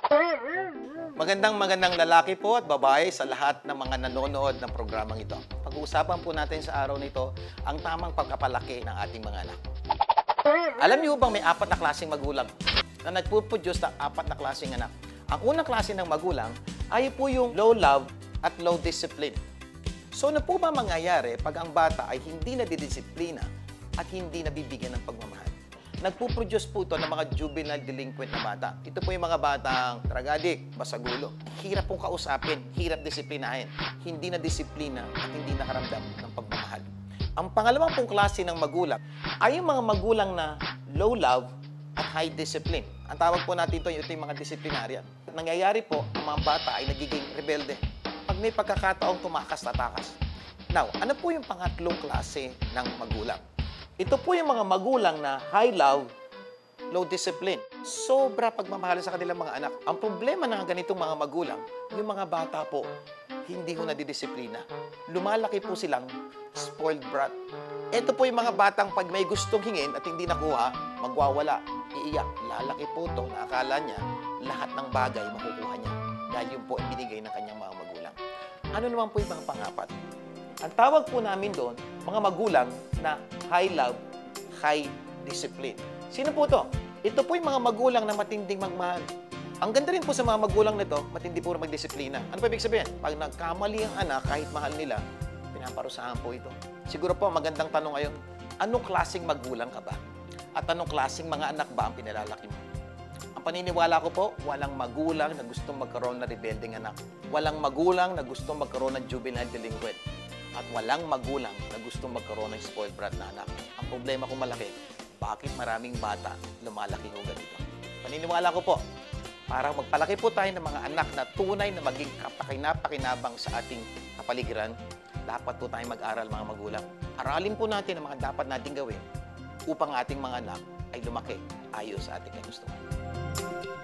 Magandang lalaki po at babae sa lahat ng mga nanonood ng programang ito. Pag-uusapan po natin sa araw nito ang tamang pagkapalaki ng ating mga anak. Alam niyo bang may apat na klaseng magulang na nagpo-produce ng apat na klaseng anak? Ang unang klase ng magulang ay po yung low love at low discipline. So ano po ba mangyayari pag ang bata ay hindi nadidisiplina at hindi nabibigyan ng pagmamahal? Nagpo-produce po ito ng mga juvenile delinquent na bata. Ito po yung mga batang drug addict, basagulo. Hirap pong kausapin, hirap disiplinahin. Hindi na disiplina at hindi nakaramdam ng pagmamahal. Ang pangalawang pong klase ng magulang ay yung mga magulang na low love at high discipline. Ang tawag po natin ito yung mga disciplinarian. Nangyayari po, ang mga bata ay nagiging rebelde. Pag may pagkakataong tumakas na takas. Now, ano po yung pangatlong klase ng magulang? Ito po yung mga magulang na high love, low discipline. Sobra pagmamahal sa kanilang mga anak. Ang problema ng ganitong mga magulang, yung mga bata po, hindi ho nadidisiplina. Lumalaki po silang spoiled brat. Ito po yung mga batang pag may gustong hingin at hindi nakuha, magwawala, iiyak. Lalaki po ito na akala niya lahat ng bagay makukuha niya dahil yun po ay binigay ng kanyang mga magulang. Ano naman po yung mga pangapat? Ang tawag po namin doon, mga magulang na high love, high discipline. Sino po to? Ito po yung mga magulang na matinding magmahal. Ang ganda rin po sa mga magulang nito, matindi po magdisiplina. Ano pa ibig sabihin? Pag nagkamali ang anak, kahit mahal nila, pinaparusahan po ito. Siguro po, magandang tanong ngayon, anong klaseng magulang ka ba? At anong klaseng mga anak ba ang pinalalaki mo? Ang paniniwala ko po, walang magulang na gustong magkaroon ng rebelding anak. Walang magulang na gustong magkaroon ng juvenile delinquent. At walang magulang na gustong magkaroon ng spoiled brat na anak. Ang problema ko malaki, bakit maraming bata lumalaki ko ganito? Paniniwala ko po, para magpalaki po tayo ng mga anak na tunay na maging kapakinapakinabang sa ating kapaligiran, dapat po tayong mag-aral mga magulang. Aralin po natin ang mga dapat nating gawin upang ating mga anak ay lumaki ayon sa ating kagustuhan.